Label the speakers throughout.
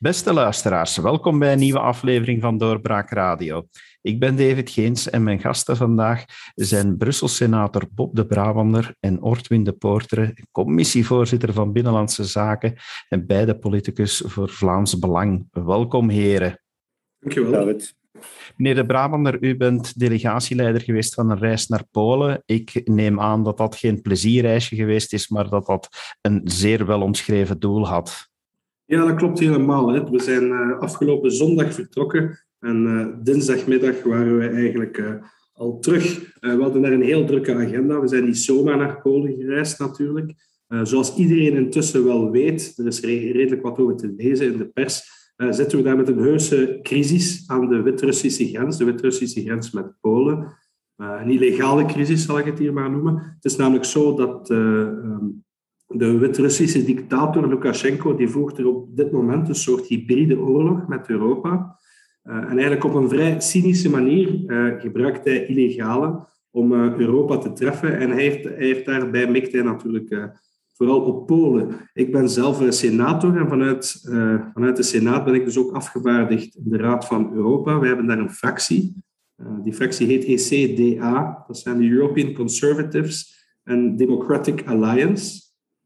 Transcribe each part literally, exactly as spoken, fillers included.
Speaker 1: Beste luisteraars, welkom bij een nieuwe aflevering van Doorbraak Radio. Ik ben David Geens en mijn gasten vandaag zijn Brussel-senator Bob de Brabander en Ortwin de Poortre, commissievoorzitter van Binnenlandse Zaken en beide politicus voor Vlaams Belang. Welkom, heren.
Speaker 2: Dankjewel, David.
Speaker 1: Meneer de Brabander, u bent delegatieleider geweest van een reis naar Polen. Ik neem aan dat dat geen plezierreisje geweest is, maar dat dat een zeer wel omschreven doel had.
Speaker 2: Ja, dat klopt helemaal. Hè. We zijn uh, afgelopen zondag vertrokken en uh, dinsdagmiddag waren we eigenlijk uh, al terug. Uh, we hadden daar een heel drukke agenda. We zijn niet zomaar naar Polen gereisd natuurlijk. Uh, zoals iedereen intussen wel weet, er is re- redelijk wat over te lezen in de pers, uh, zitten we daar met een heuse crisis aan de Wit-Russische grens, de Wit-Russische grens met Polen. Uh, een illegale crisis zal ik het hier maar noemen. Het is namelijk zo dat Uh, um, De Wit-Russische dictator Lukashenko die voert er op dit moment een soort hybride oorlog met Europa. Uh, en eigenlijk op een vrij cynische manier uh, gebruikt hij illegale om uh, Europa te treffen. En hij heeft, hij heeft daarbij mikt hij natuurlijk uh, vooral op Polen. Ik ben zelf een senator en vanuit, uh, vanuit de Senaat ben ik dus ook afgevaardigd in de Raad van Europa. We hebben daar een fractie. Uh, die fractie heet E C D A. Dat zijn de European Conservatives and Democratic Alliance.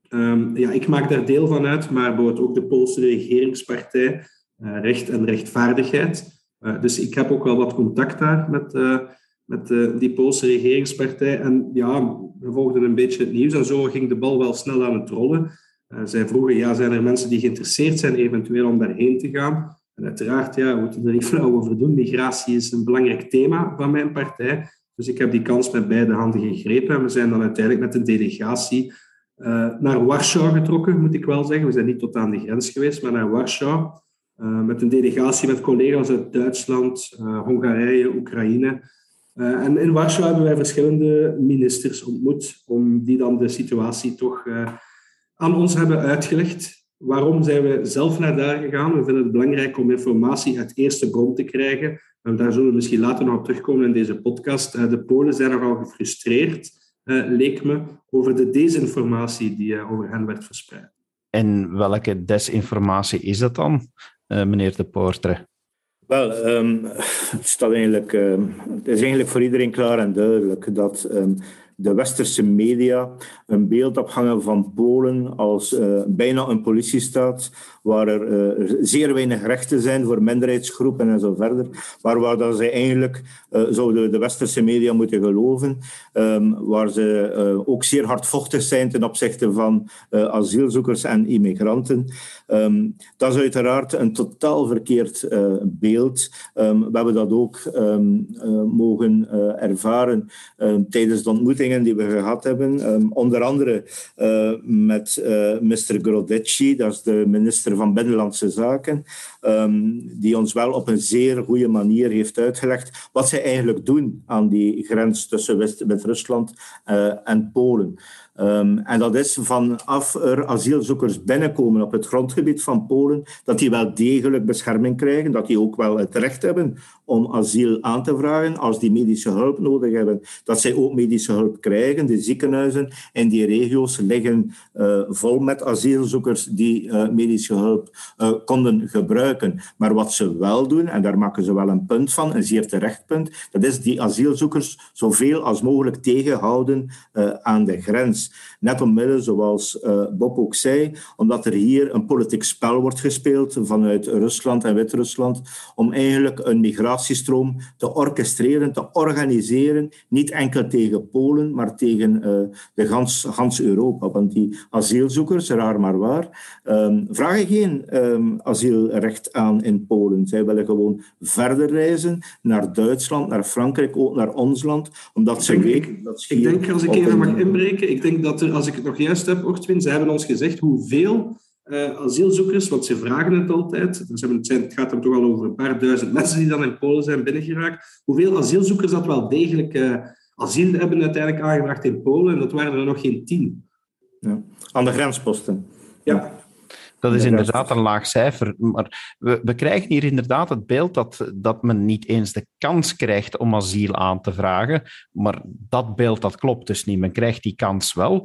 Speaker 2: Um, ja, ik maak daar deel van uit, maar bijvoorbeeld ook de Poolse regeringspartij, uh, Recht en Rechtvaardigheid. Uh, dus ik heb ook wel wat contact daar met, uh, met uh, die Poolse regeringspartij. En ja, we volgden een beetje het nieuws en zo ging de bal wel snel aan het rollen. Uh, zij vroegen, ja, zijn er mensen die geïnteresseerd zijn eventueel om daarheen te gaan? En uiteraard, ja, we moeten er niet flauw over doen. Migratie is een belangrijk thema van mijn partij. Dus ik heb die kans met beide handen gegrepen. En we zijn dan uiteindelijk met een delegatie Uh, naar Warschau getrokken, moet ik wel zeggen. We zijn niet tot aan de grens geweest, maar naar Warschau. Uh, met een delegatie met collega's uit Duitsland, uh, Hongarije, Oekraïne. Uh, en in Warschau hebben wij verschillende ministers ontmoet, om die dan de situatie toch uh, aan ons hebben uitgelegd. Waarom zijn we zelf naar daar gegaan? We vinden het belangrijk om informatie uit eerste bron te krijgen. En daar zullen we misschien later nog op terugkomen in deze podcast. Uh, de Polen zijn nogal gefrustreerd, Uh, leek me, over de desinformatie die uh, over hen werd verspreid.
Speaker 1: En welke desinformatie is dat dan, uh, meneer de Poortre?
Speaker 3: Wel, um, het, staat eigenlijk, um, het is eigenlijk voor iedereen klaar en duidelijk dat um, de westerse media een beeld ophangen van Polen als uh, bijna een politiestaat, waar er uh, zeer weinig rechten zijn voor minderheidsgroepen en zo verder, maar waar dat ze eigenlijk uh, zouden de westerse media moeten geloven, um, waar ze uh, ook zeer hardvochtig zijn ten opzichte van uh, asielzoekers en immigranten. Um, dat is uiteraard een totaal verkeerd uh, beeld. Um, we hebben dat ook um, uh, mogen uh, ervaren um, tijdens de ontmoetingen die we gehad hebben. Um, onder andere uh, met uh, mister Grodecki, dat is de minister van Binnenlandse Zaken, um, die ons wel op een zeer goede manier heeft uitgelegd wat zij eigenlijk doen aan die grens tussen Wit-Rusland uh, en Polen. Um, en dat is vanaf er asielzoekers binnenkomen op het grondgebied van Polen, dat die wel degelijk bescherming krijgen, dat die ook wel het recht hebben om asiel aan te vragen als die medische hulp nodig hebben, dat zij ook medische hulp krijgen. De ziekenhuizen in die regio's liggen uh, vol met asielzoekers die uh, medische hulp uh, konden gebruiken. Maar wat ze wel doen, en daar maken ze wel een punt van, een zeer terecht punt, dat is die asielzoekers zoveel als mogelijk tegenhouden uh, aan de grens. Net omwille, zoals uh, Bob ook zei, omdat er hier een politiek spel wordt gespeeld vanuit Rusland en Wit-Rusland om eigenlijk een migratiestroom te orchestreren, te organiseren, niet enkel tegen Polen, maar tegen uh, de gans, gans Europa. Want die asielzoekers, raar maar waar, um, vragen geen um, asielrecht aan in Polen. Zij willen gewoon verder reizen naar Duitsland, naar Frankrijk, ook naar ons land, omdat ze weten dat ze
Speaker 2: Ik denk, als ik even mag inbreken, ik denk dat er, als ik het nog juist heb, Ortwin, ze hebben ons gezegd hoeveel uh, asielzoekers, want ze vragen het altijd, ze hebben, het, zijn, het gaat er toch al over een paar duizend mensen die dan in Polen zijn binnengeraakt, hoeveel asielzoekers dat wel degelijk uh, asiel hebben uiteindelijk aangebracht in Polen, en dat waren er nog geen tien.
Speaker 3: Ja. Aan de grensposten.
Speaker 2: Ja.
Speaker 1: Dat is inderdaad een laag cijfer, maar we, we krijgen hier inderdaad het beeld dat, dat men niet eens de kans krijgt om asiel aan te vragen, maar dat beeld dat klopt dus niet. Men krijgt die kans wel,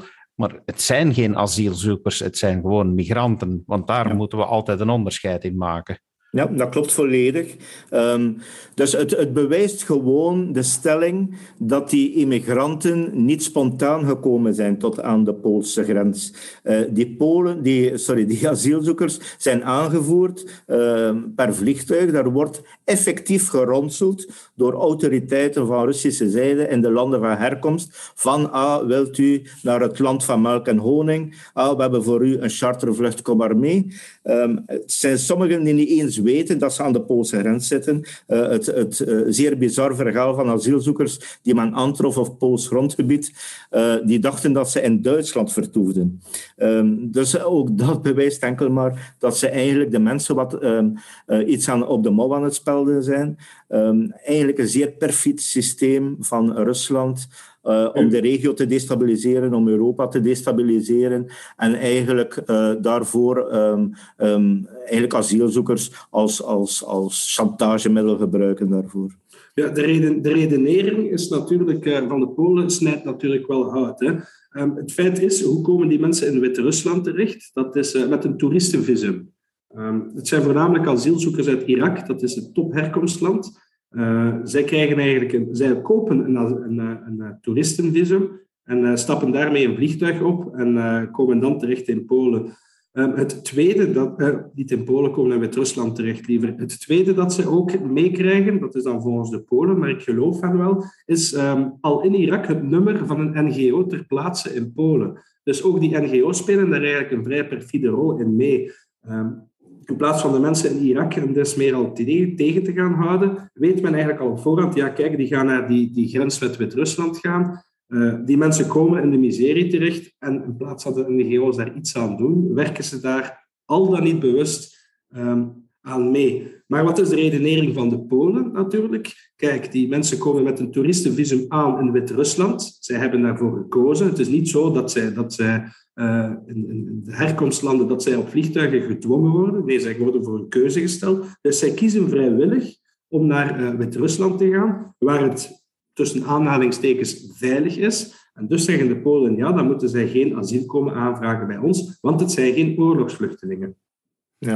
Speaker 1: maar het zijn geen asielzoekers, het zijn gewoon migranten, want daar ja. moeten we altijd een onderscheid in maken.
Speaker 3: Ja, dat klopt volledig. Um, dus het, het bewijst gewoon de stelling dat die immigranten niet spontaan gekomen zijn tot aan de Poolse grens. Uh, die, Polen, die, sorry, die asielzoekers zijn aangevoerd uh, per vliegtuig. Daar wordt effectief geronseld door autoriteiten van Russische zijde in de landen van herkomst. Van, ah, wilt u naar het land van melk en honing? Ah, we hebben voor u een chartervlucht, kom maar mee. Um, het zijn sommigen die niet eens weten dat ze aan de Poolse grens zitten. Uh, het het uh, zeer bizar verhaal van asielzoekers die men aantrof op Pools grondgebied, uh, die dachten dat ze in Duitsland vertoefden. Um, dus ook dat bewijst enkel maar dat ze eigenlijk de mensen wat um, uh, iets aan, op de mouw aan het spelden zijn. Um, eigenlijk een zeer perfid systeem van Rusland Uh, om de regio te destabiliseren, om Europa te destabiliseren en eigenlijk uh, daarvoor um, um, eigenlijk asielzoekers als, als, als chantagemiddel gebruiken daarvoor.
Speaker 2: Ja, de, reden, de redenering is natuurlijk, uh, van de Polen snijdt natuurlijk wel hout. Hè. Um, het feit is, hoe komen die mensen in Wit-Rusland terecht? Dat is uh, met een toeristenvisum. Um, het zijn voornamelijk asielzoekers uit Irak, dat is het topherkomstland. Uh, zij, krijgen eigenlijk een, zij kopen een, een, een, een toeristenvisum en uh, stappen daarmee een vliegtuig op en uh, komen dan terecht in Polen. Um, het tweede, dat, uh, niet in Polen komen en Wit-Rusland terecht liever. Het tweede dat ze ook meekrijgen, dat is dan volgens de Polen, maar ik geloof van wel, is um, al in Irak het nummer van een N G O ter plaatse in Polen. Dus ook die N G O's spelen daar eigenlijk een vrij perfide rol in mee. Um, In plaats van de mensen in Irak en des meer al tegen te gaan houden, weet men eigenlijk al op voorhand, ja kijk, die gaan naar die, die grens met Wit-Rusland gaan. Uh, die mensen komen in de miserie terecht en in plaats dat de N G O's daar iets aan doen, werken ze daar al dan niet bewust um, aan mee. Maar wat is de redenering van de Polen natuurlijk? Kijk, die mensen komen met een toeristenvisum aan in Wit-Rusland. Zij hebben daarvoor gekozen. Het is niet zo dat zij... Dat zij Uh, in, in de herkomstlanden dat zij op vliegtuigen gedwongen worden. Nee, zij worden voor een keuze gesteld. Dus zij kiezen vrijwillig om naar uh, Wit-Rusland te gaan, waar het tussen aanhalingstekens veilig is. En dus zeggen de Polen, ja, dan moeten zij geen asiel komen aanvragen bij ons, want het zijn geen oorlogsvluchtelingen.
Speaker 3: Ja.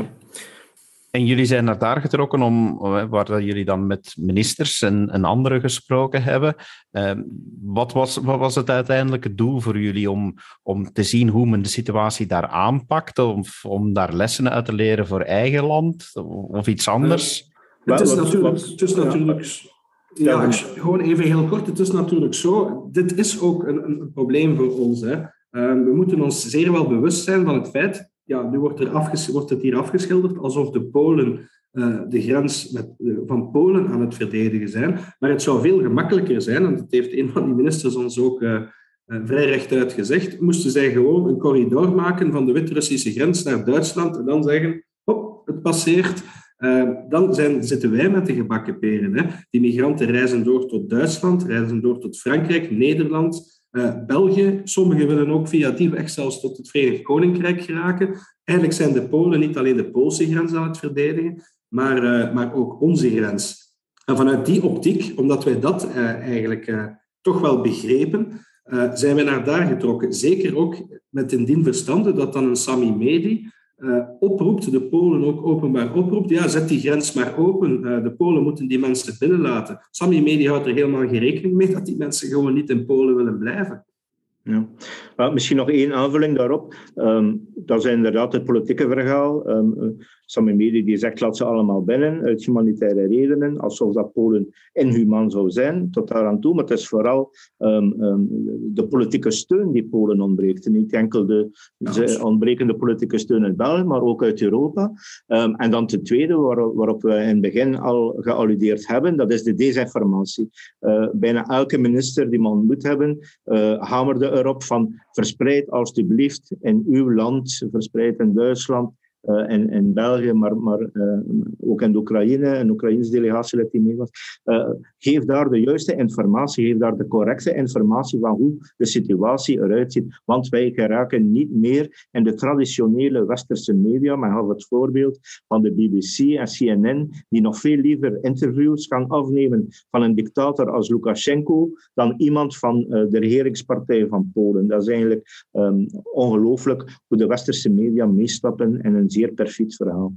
Speaker 1: En jullie zijn naar daar getrokken om, waar jullie dan met ministers en, en anderen gesproken hebben. Uh, wat, was, wat was het uiteindelijke doel voor jullie om, om te zien hoe men de situatie daar aanpakt? Of om daar lessen uit te leren voor eigen land? Of iets anders?
Speaker 2: Uh, het is natuurlijk... Het is natuurlijk ja, ja, gewoon even heel kort. Het is natuurlijk zo. Dit is ook een, een probleem voor ons. Hè. Uh, we moeten ons zeer wel bewust zijn van het feit... Ja, nu wordt, er afges- wordt het hier afgeschilderd alsof de Polen uh, de grens met, uh, van Polen aan het verdedigen zijn. Maar het zou veel gemakkelijker zijn, en dat heeft een van die ministers ons ook uh, uh, vrij rechtuit gezegd, moesten zij gewoon een corridor maken van de Wit-Russische grens naar Duitsland en dan zeggen, hop, het passeert. Uh, dan zijn, zitten wij met de gebakken peren. Hè. Die migranten reizen door tot Duitsland, reizen door tot Frankrijk, Nederland... Uh, België, sommigen willen ook via die weg zelfs tot het Verenigd Koninkrijk geraken. Eigenlijk zijn de Polen niet alleen de Poolse grens aan het verdedigen, maar, uh, maar ook onze grens. En vanuit die optiek, omdat wij dat uh, eigenlijk uh, toch wel begrepen, uh, zijn wij naar daar getrokken. Zeker ook met in dien verstande dat dan een Sami Medi uh, oproept, de Polen ook openbaar oproept, ja, zet die grens maar open. Uh, de Polen moeten die mensen binnenlaten. Sami Medi houdt er helemaal geen rekening mee dat die mensen gewoon niet in Polen willen blijven.
Speaker 3: Ja. Maar misschien nog één aanvulling daarop. Um, dat is inderdaad het politieke verhaal. Um, Sami Medi die zegt laat ze allemaal binnen uit humanitaire redenen, alsof dat Polen inhumaan zou zijn, tot daar aan toe. Maar het is vooral um, um, de politieke steun die Polen ontbreekt. Niet enkel de ja, ontbrekende politieke steun uit België, maar ook uit Europa. Um, en dan ten tweede, waar, waarop we in het begin al gealludeerd hebben, dat is de desinformatie. Uh, bijna elke minister die we ontmoet hebben, uh, hamerde erop van verspreid alstublieft in uw land, verspreid in Duitsland, uh, in, in België, maar, maar uh, ook in de Oekraïne, een Oekraïnse delegatie die mee was. Uh, geef daar de juiste informatie, geef daar de correcte informatie van hoe de situatie eruit ziet. Want wij geraken niet meer in de traditionele westerse media. Men gaf het voorbeeld van de B B C en C N N, die nog veel liever interviews gaan afnemen van een dictator als Lukashenko dan iemand van uh, de regeringspartij van Polen. Dat is eigenlijk um, ongelooflijk hoe de westerse media meestappen in een zeer perfid verhaal.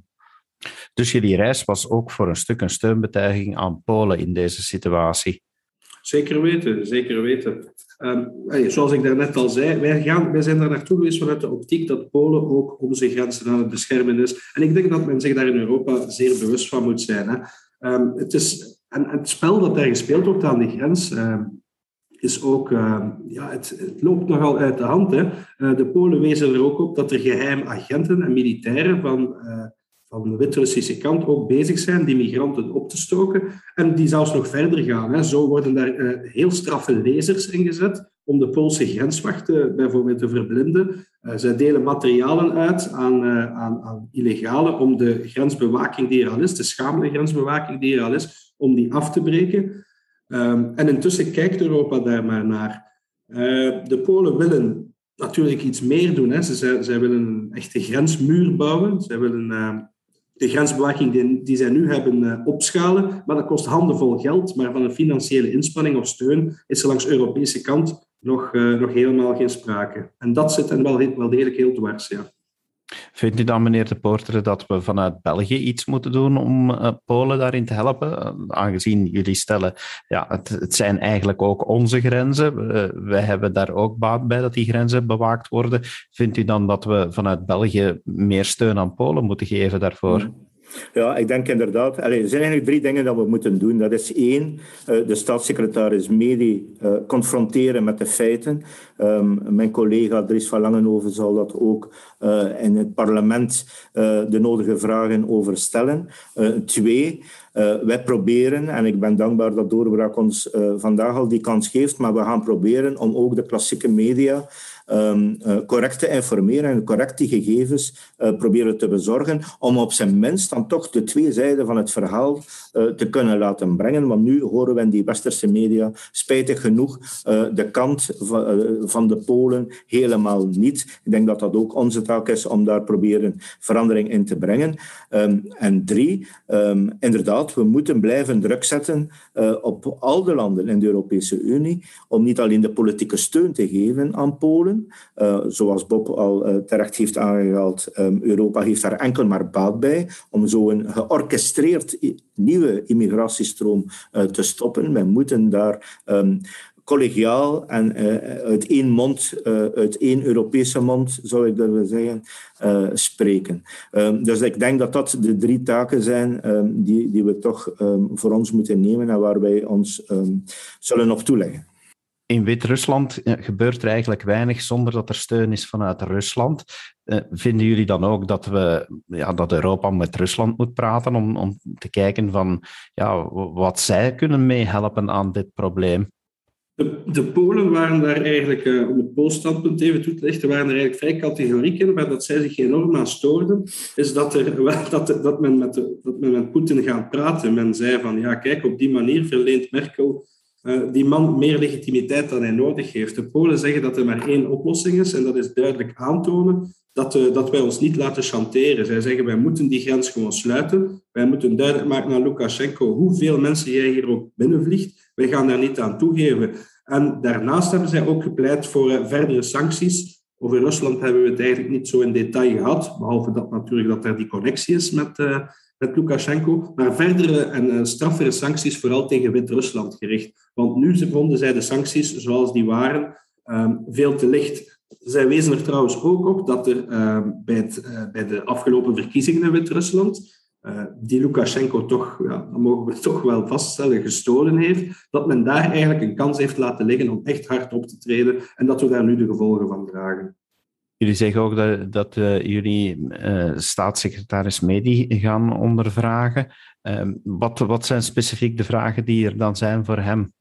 Speaker 1: Dus jullie reis was ook voor een stuk een steunbetuiging aan Polen in deze situatie?
Speaker 2: Zeker weten, zeker weten. Um, zoals ik daarnet al zei, wij, gaan, wij zijn daar naartoe geweest vanuit de optiek dat Polen ook onze grenzen aan het beschermen is. En ik denk dat men zich daar in Europa zeer bewust van moet zijn. Hè. Um, het is, en het spel dat daar gespeeld wordt aan de grens um, is ook, uh, ja, het, het loopt nogal uit de hand. Hè. Uh, de Polen wezen er ook op dat er geheim agenten en militairen van, uh, van de Wit-Russische kant ook bezig zijn die migranten op te stoken en die zelfs nog verder gaan. Hè. Zo worden daar uh, heel straffe lasers ingezet om de Poolse grenswachten bijvoorbeeld te verblinden. Uh, zij delen materialen uit aan, uh, aan, aan illegalen om de grensbewaking die er al is, de schamele grensbewaking die er al is, om die af te breken. Um, en intussen kijkt Europa daar maar naar. Uh, de Polen willen natuurlijk iets meer doen. Hè. Zij, zij willen een echte grensmuur bouwen. Zij willen uh, de grensbewaking die, die zij nu hebben uh, opschalen. Maar dat kost handenvol geld. Maar van een financiële inspanning of steun is er langs de Europese kant nog, uh, nog helemaal geen sprake. En dat zit hen wel, wel degelijk heel dwars, ja.
Speaker 1: Vindt u dan, meneer De Poortere, dat we vanuit België iets moeten doen om uh, Polen daarin te helpen? Uh, aangezien jullie stellen, ja, het, het zijn eigenlijk ook onze grenzen. Uh, wij hebben daar ook baat bij dat die grenzen bewaakt worden. Vindt u dan dat we vanuit België meer steun aan Polen moeten geven daarvoor?
Speaker 3: Ja, ik denk inderdaad. Allee, er zijn eigenlijk drie dingen dat we moeten doen. Dat is één, de staatssecretaris Medi uh, confronteren met de feiten. Um, mijn collega Dries van Langenhoven zal dat ook uh, in het parlement uh, de nodige vragen over stellen. Uh, twee, uh, wij proberen, en ik ben dankbaar dat Doorbraak ons uh, vandaag al die kans geeft, maar we gaan proberen om ook de klassieke media Um, uh, correct te informeren en correct die gegevens uh, proberen te bezorgen, om op zijn minst dan toch de twee zijden van het verhaal uh, te kunnen laten brengen. Want nu horen we in die westerse media, spijtig genoeg, uh, de kant van, uh, van de Polen helemaal niet. Ik denk dat dat ook onze taak is om daar proberen verandering in te brengen. Um, en drie, um, inderdaad, we moeten blijven druk zetten uh, op al de landen in de Europese Unie, om niet alleen de politieke steun te geven aan Polen. Uh, zoals Bob al uh, terecht heeft aangehaald, um, Europa heeft daar enkel maar baat bij om zo'n georchestreerd nieuwe immigratiestroom uh, te stoppen. Wij moeten daar um, collegiaal en uh, uit één mond, uh, uit één Europese mond, zou ik dat willen zeggen, uh, spreken. Um, dus ik denk dat dat de drie taken zijn um, die, die we toch um, voor ons moeten nemen en waar wij ons um, zullen op toeleggen.
Speaker 1: In Wit-Rusland gebeurt er eigenlijk weinig zonder dat er steun is vanuit Rusland. Uh, vinden jullie dan ook dat, we, ja, dat Europa met Rusland moet praten om, om te kijken van ja, wat zij kunnen meehelpen aan dit probleem?
Speaker 2: De, de Polen waren daar eigenlijk, uh, om het Pools standpunt even toe te lichten, waren er eigenlijk vrij categoriek in, maar dat zij zich enorm aan stoorden, is dat, er, dat, dat men met, de, dat men met Poetin gaat praten. Men zei van, ja kijk, op die manier verleent Merkel Uh, die man meer legitimiteit dan hij nodig heeft. De Polen zeggen dat er maar één oplossing is en dat is duidelijk aantonen dat, uh, dat wij ons niet laten chanteren. Zij zeggen wij moeten die grens gewoon sluiten. Wij moeten duidelijk maken aan Lukashenko hoeveel mensen jij hier ook binnenvliegt. Wij gaan daar niet aan toegeven. En daarnaast hebben zij ook gepleit voor uh, verdere sancties. Over Rusland hebben we het eigenlijk niet zo in detail gehad, behalve dat natuurlijk dat er die connectie is met... Uh, met Lukashenko, maar verdere en uh, straffere sancties vooral tegen Wit-Rusland gericht. Want nu vonden zij de sancties zoals die waren um, veel te licht. Zij wezen er trouwens ook op dat er uh, bij, het, uh, bij de afgelopen verkiezingen in Wit-Rusland, uh, die Lukashenko toch, ja, dat mogen we toch wel vaststellen, gestolen heeft, dat men daar eigenlijk een kans heeft laten liggen om echt hard op te treden en dat we daar nu de gevolgen van dragen.
Speaker 1: Jullie zeggen ook dat, dat uh, jullie uh, staatssecretaris Medi gaan ondervragen. Uh, wat, wat zijn specifiek de vragen die er dan zijn voor hem?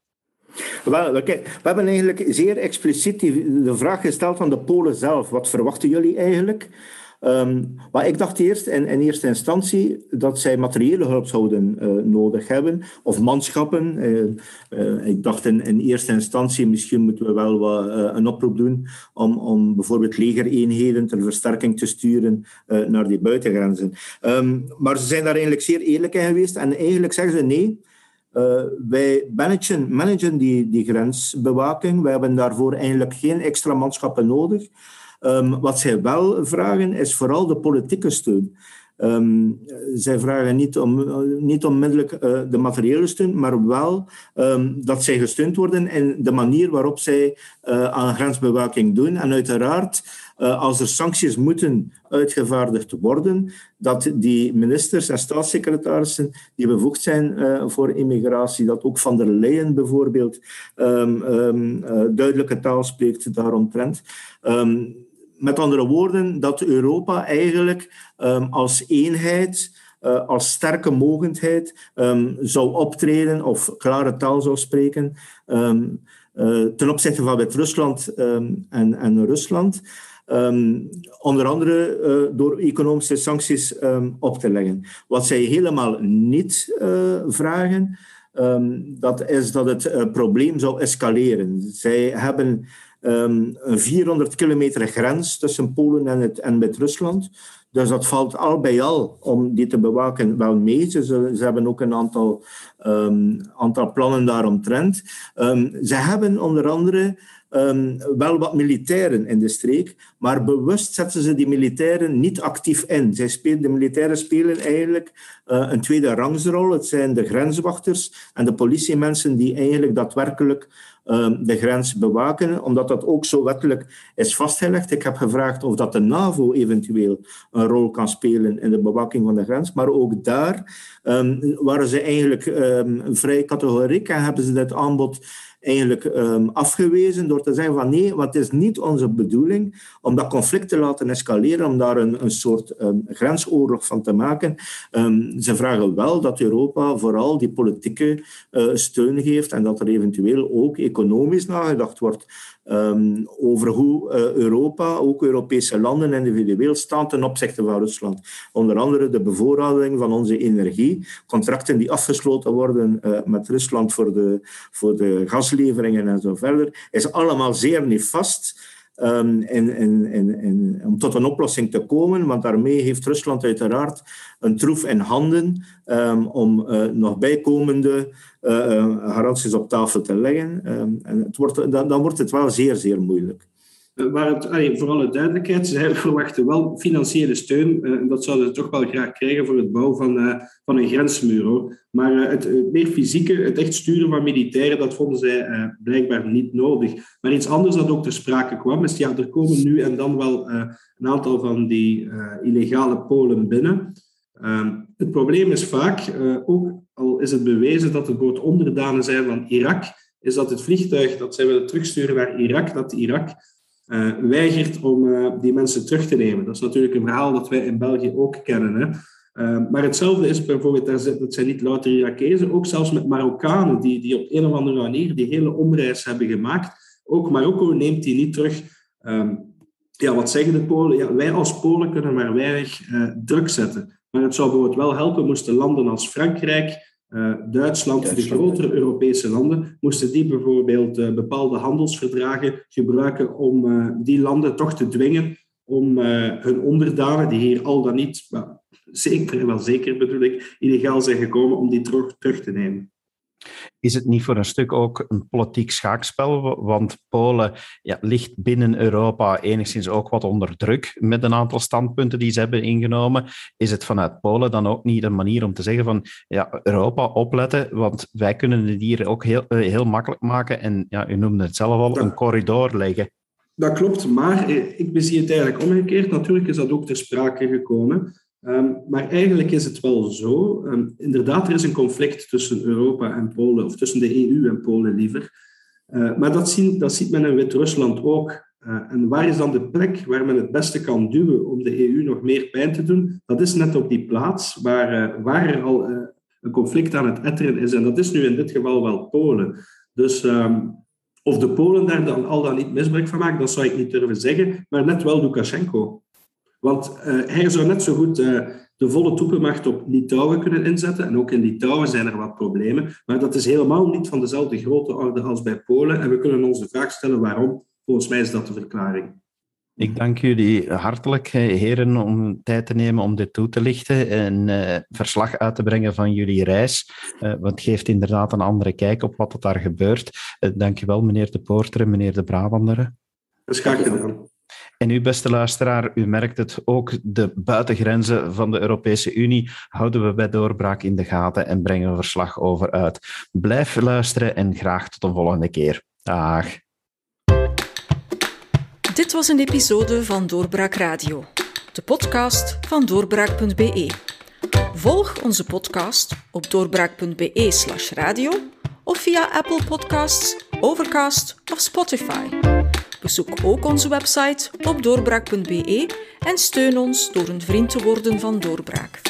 Speaker 3: Wel, kijk, we hebben eigenlijk zeer expliciet die, de vraag gesteld aan de Polen zelf. Wat verwachten jullie eigenlijk? Um, maar ik dacht eerst in, in eerste instantie dat zij materiële hulp zouden uh, nodig hebben, of manschappen. Uh, uh, ik dacht in, in eerste instantie, misschien moeten we wel wat, uh, een oproep doen om, om bijvoorbeeld legereenheden ter versterking te sturen uh, naar die buitengrenzen. Um, maar ze zijn daar eigenlijk zeer eerlijk in geweest en eigenlijk zeggen ze nee. Uh, wij managen, managen die, die grensbewaking. Wij hebben daarvoor eigenlijk geen extra manschappen nodig. Um, wat zij wel vragen is vooral de politieke steun. Um, zij vragen niet, om, niet onmiddellijk uh, de materiële steun, maar wel um, dat zij gesteund worden in de manier waarop zij uh, aan grensbewaking doen. En uiteraard, uh, als er sancties moeten uitgevaardigd worden, dat die ministers en staatssecretarissen die bevoegd zijn uh, voor immigratie, dat ook Van der Leyen bijvoorbeeld um, um, uh, duidelijke taal spreekt daaromtrent. Um, Met andere woorden, dat Europa eigenlijk um, als eenheid, uh, als sterke mogendheid um, zou optreden of klare taal zou spreken um, uh, ten opzichte van Wit-Rusland um, en, en Rusland. Um, onder andere uh, door economische sancties um, op te leggen. Wat zij helemaal niet uh, vragen, um, dat is dat het uh, probleem zou escaleren. Zij hebben Um, een vierhonderd kilometer grens tussen Polen en, het, en met Rusland. Dus dat valt al bij al om die te bewaken wel mee. Ze, ze hebben ook een aantal, um, aantal plannen daaromtrent. Um, ze hebben onder andere um, wel wat militairen in de streek, maar bewust zetten ze die militairen niet actief in. Zij spelen, de militairen spelen eigenlijk uh, een tweede rangsrol. Het zijn de grenswachters en de politiemensen die eigenlijk daadwerkelijk de grens bewaken, omdat dat ook zo wettelijk is vastgelegd. Ik heb gevraagd of dat de NAVO eventueel een rol kan spelen in de bewaking van de grens, maar ook daar um, waren ze eigenlijk um, vrij categoriek en hebben ze dit aanbod eigenlijk um, afgewezen door te zeggen van nee, wat is niet onze bedoeling om dat conflict te laten escaleren, om daar een, een soort um, grensoorlog van te maken. Um, ze vragen wel dat Europa vooral die politieke uh, steun geeft en dat er eventueel ook economisch nagedacht wordt um, over hoe uh, Europa, ook Europese landen individueel staan ten opzichte van Rusland. Onder andere de bevoorrading van onze energie, contracten die afgesloten worden uh, met Rusland voor de, voor de gasleveringen en zo verder, is allemaal zeer nefast. Um, in, in, in, in, om tot een oplossing te komen, want daarmee heeft Rusland uiteraard een troef in handen um, om uh, nog bijkomende uh, garanties op tafel te leggen. Um, en het wordt, dan, dan wordt het wel zeer, zeer moeilijk.
Speaker 2: Maar het, allee, voor alle duidelijkheid, zij verwachten wel financiële steun. Uh, en dat zouden ze toch wel graag krijgen voor het bouwen van, uh, van een grensmuur. Hoor. Maar uh, het uh, meer fysieke, het echt sturen van militairen, dat vonden zij uh, blijkbaar niet nodig. Maar iets anders dat ook ter sprake kwam, is ja, er komen nu en dan wel uh, een aantal van die uh, illegale Polen binnen. Uh, het probleem is vaak, uh, ook al is het bewezen dat het bijvoorbeeld onderdanen zijn van Irak, is dat het vliegtuig dat zij willen terugsturen naar Irak, dat Irak Uh, weigert om uh, die mensen terug te nemen. Dat is natuurlijk een verhaal dat wij in België ook kennen. Hè. Uh, maar hetzelfde is bijvoorbeeld, dat zijn niet louter Irakezen, ook zelfs met Marokkanen die, die op een of andere manier die hele omreis hebben gemaakt. Ook Marokko neemt die niet terug. Um, ja, wat zeggen de Polen? Ja, wij als Polen kunnen maar weinig uh, druk zetten. Maar het zou bijvoorbeeld wel helpen moesten landen als Frankrijk, Uh, Duitsland, Duitsland, de grotere Europese landen, moesten die bijvoorbeeld uh, bepaalde handelsverdragen gebruiken om uh, die landen toch te dwingen om uh, hun onderdanen, die hier al dan niet, well, zeker, wel zeker bedoel ik, illegaal zijn gekomen, om die terug, terug te nemen.
Speaker 1: Is het niet voor een stuk ook een politiek schaakspel? Want Polen ja, ligt binnen Europa enigszins ook wat onder druk met een aantal standpunten die ze hebben ingenomen. Is het vanuit Polen dan ook niet een manier om te zeggen van ja, Europa opletten, want wij kunnen het hier ook heel, heel makkelijk maken en ja, u noemde het zelf al, een corridor leggen.
Speaker 2: Dat klopt, maar ik bezie het eigenlijk omgekeerd. Natuurlijk is dat ook ter sprake gekomen. Um, maar eigenlijk is het wel zo. Um, inderdaad, er is een conflict tussen Europa en Polen, of tussen de E U en Polen liever. Uh, maar dat, zien, dat ziet men in Wit-Rusland ook. Uh, en waar is dan de plek waar men het beste kan duwen om de E U nog meer pijn te doen? Dat is net op die plaats waar, uh, waar er al uh, een conflict aan het etteren is. En dat is nu in dit geval wel Polen. Dus um, of de Polen daar dan al dan niet misbruik van maken, dat zou ik niet durven zeggen. Maar net wel Lukashenko. Want uh, hij zou net zo goed uh, de volle troepenmacht op Litouwen kunnen inzetten. En ook in Litouwen zijn er wat problemen. Maar dat is helemaal niet van dezelfde grote orde als bij Polen. En we kunnen ons de vraag stellen waarom. Volgens mij is dat de verklaring.
Speaker 1: Ik dank jullie hartelijk, heren, om tijd te nemen om dit toe te lichten en uh, verslag uit te brengen van jullie reis. Uh, want het geeft inderdaad een andere kijk op wat er daar gebeurt. Uh, dank je wel, meneer De Poorter en meneer De Brabander.
Speaker 2: Dat is graag gedaan.
Speaker 1: En u, beste luisteraar, u merkt het ook, de buitengrenzen van de Europese Unie houden we bij Doorbraak in de gaten en brengen we verslag over uit. Blijf luisteren en graag tot een volgende keer. Dag.
Speaker 4: Dit was een episode van Doorbraak Radio, de podcast van doorbraak punt b e. Volg onze podcast op doorbraak punt b e slash radio of via Apple Podcasts, Overcast of Spotify. Bezoek ook onze website op doorbraak punt b e en steun ons door een vriend te worden van Doorbraak.